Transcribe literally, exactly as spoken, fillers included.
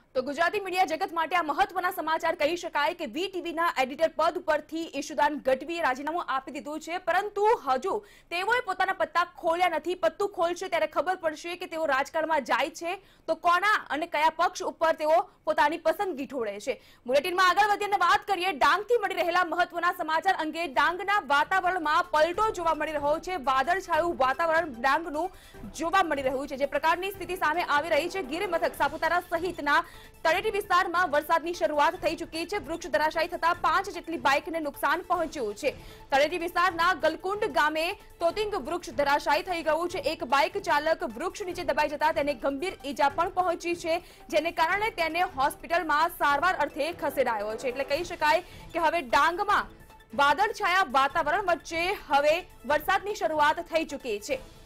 તો ગુજરાતી મીડિયા જગત માટે આ મહત્વના સમાચાર કહી શકાય કે વીટીવીના એડિટર પદ ઉપરથી ઈશુદાન ગઢવીએ રાજીનામું આપી દીધું છે, પરંતુ હજુ તેઓએ પોતાના પત્તા ખોલ્યા નથી। પત્તું ખોલશે ત્યારે ખબર પડશે કે તેઓ રાજકારણમાં જાય છે તો કોના અને કયા પક્ષ ઉપર તેઓ પોતાની પસંદગી ઠોળે છે। બુલેટિનમાં આગળ વધીને વાત કરીએ ડાંગથી મળી રહેલા મહત્વના સમાચાર અંગે। ડાંગના વાતાવરણમાં પલટો જોવા મળી રહ્યો છે, વાદળછાયું વાતાવરણ ડાંગનું જોવા મળી રહ્યું છે। જે પ્રકારની સ્થિતિ સામે આવી રહી છે, ગીર મથક સાપુતારા સહિતના તળેટી વિસ્તારમાં વરસાદની શરૂઆત થઈ ચૂકી છે। વૃક્ષ ધરાશાયી થતા પાંચ જેટલી બાઇકને નુકસાન પહોંચ્યું છે। તળેટી વિસ્તારના ગલકુંડ ગામે તોતિંગ વૃક્ષ ધરાશાયી થઈ ગયું છે। એક બાઇક ચાલક વૃક્ષ નીચે દબાઈ જતા તેને ગંભીર ઈજા પણ પહોંચી છે, જેને કારણે તેને હોસ્પિટલમાં સારવાર અર્થે ખસેડાયો છે। એટલે કહી શકાય કે હવે ડાંગમાં વાદળછાયા વાતાવરણ વચ્ચે હવે વરસાદની શરૂઆત થઈ ચૂકી છે।